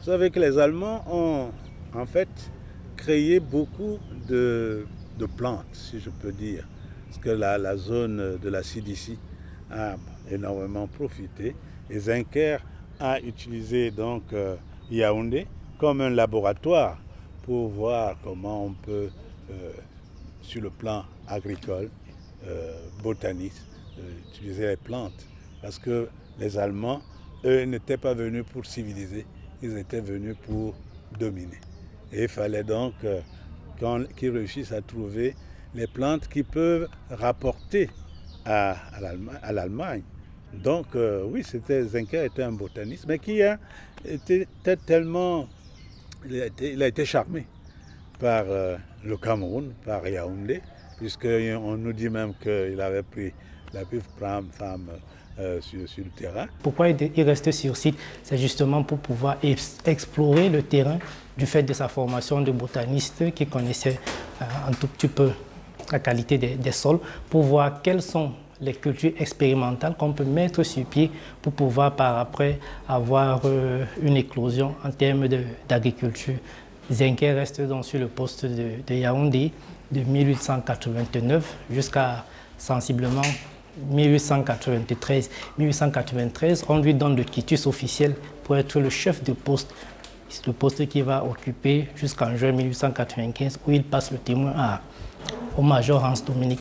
Vous savez que les Allemands ont en fait créé beaucoup de plantes, si je peux dire. Parce que la zone de la Sidicee a énormément profité. Et Zenker a utilisé donc Yaoundé comme un laboratoire pour voir comment on peut, sur le plan agricole, botaniste, utiliser les plantes. Parce que les Allemands, eux, n'étaient pas venus pour civiliser, ils étaient venus pour dominer. Et il fallait donc qu'ils réussissent à trouver les plantes qui peuvent rapporter à l'Allemagne. Donc oui, Zenker était un botaniste, mais qui a été tellement... Il a été charmé par le Cameroun, par Yaoundé, puisqu'on nous dit même qu'il avait pris la plus femme sur le terrain. Pourquoi il restait sur site? C'est justement pour pouvoir explorer le terrain du fait de sa formation de botaniste qui connaissait un tout petit peu la qualité des sols, pour voir quelles sont les cultures expérimentales qu'on peut mettre sur pied pour pouvoir par après avoir une éclosion en termes d'agriculture. Zenker reste donc sur le poste de Yaoundé de 1889 jusqu'à sensiblement 1893. 1893, on lui donne le quitus officiel pour être le chef de poste. C'est le poste qu'il va occuper jusqu'en juin 1895 où il passe le témoin au major Hans Dominique.